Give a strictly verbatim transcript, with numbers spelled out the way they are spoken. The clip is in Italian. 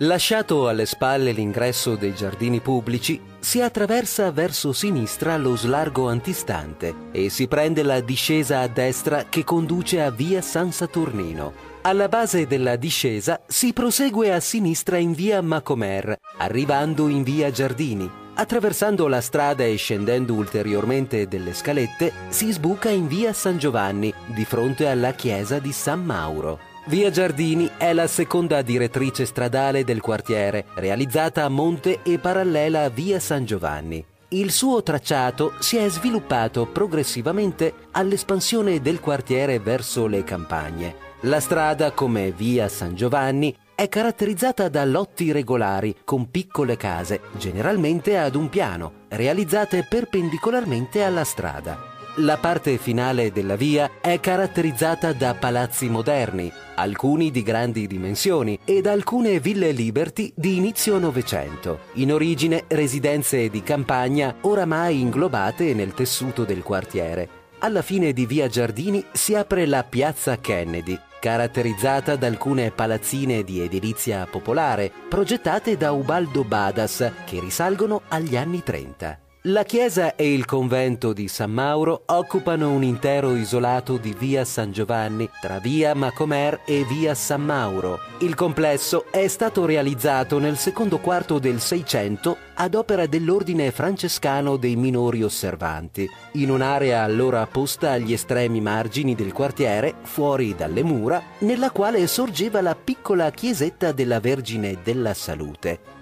Lasciato alle spalle l'ingresso dei giardini pubblici, si attraversa verso sinistra lo slargo antistante e si prende la discesa a destra che conduce a via San Saturnino. Alla base della discesa si prosegue a sinistra in via Macomer, arrivando in via Giardini. Attraversando la strada e scendendo ulteriormente delle scalette, si sbuca in via San Giovanni, di fronte alla chiesa di San Mauro. Via Giardini è la seconda direttrice stradale del quartiere, realizzata a monte e parallela a via San Giovanni. Il suo tracciato si è sviluppato progressivamente all'espansione del quartiere verso le campagne. La strada, come via San Giovanni, è caratterizzata da lotti regolari con piccole case, generalmente ad un piano, realizzate perpendicolarmente alla strada. La parte finale della via è caratterizzata da palazzi moderni, alcuni di grandi dimensioni, ed alcune ville Liberty di inizio Novecento, in origine residenze di campagna oramai inglobate nel tessuto del quartiere. Alla fine di via Giardini si apre la piazza Kennedy, caratterizzata da alcune palazzine di edilizia popolare, progettate da Ubaldo Badas, che risalgono agli anni trenta. La chiesa e il convento di San Mauro occupano un intero isolato di via San Giovanni tra via Macomer e via San Mauro. Il complesso è stato realizzato nel secondo quarto del Seicento ad opera dell'ordine francescano dei minori osservanti, in un'area allora posta agli estremi margini del quartiere, fuori dalle mura, nella quale sorgeva la piccola chiesetta della Vergine della Salute.